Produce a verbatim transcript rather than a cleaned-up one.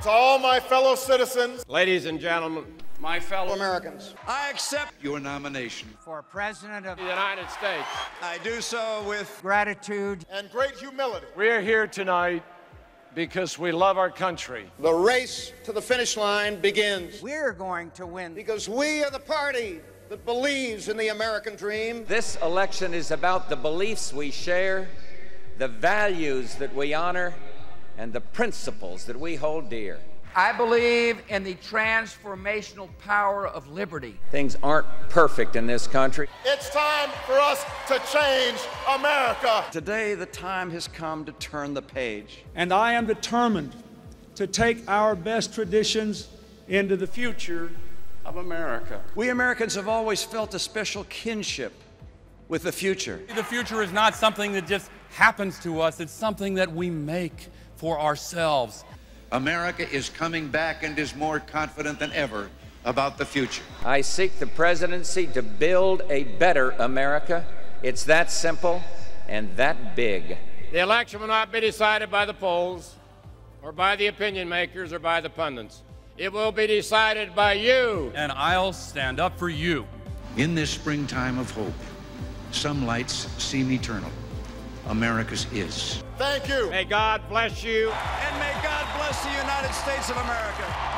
To all my fellow citizens, ladies and gentlemen, my fellow Americans, I accept your nomination for President of the United States. I do so with gratitude and great humility. We are here tonight because we love our country. The race to the finish line begins. We're going to win because we are the party that believes in the American dream. This election is about the beliefs we share, the values that we honor, and the principles that we hold dear. I believe in the transformational power of liberty. Things aren't perfect in this country. It's time for us to change America. Today, the time has come to turn the page. And I am determined to take our best traditions into the future of America. We Americans have always felt a special kinship with the future. The future is not something that just happens to us. It's something that we make for ourselves. America is coming back and is more confident than ever about the future. I seek the presidency to build a better America. It's that simple and that big. The election will not be decided by the polls or by the opinion makers or by the pundits. It will be decided by you. And I'll stand up for you. In this springtime of hope, some lights seem eternal. America's is. Thank you. May God bless you. And may God bless the United States of America.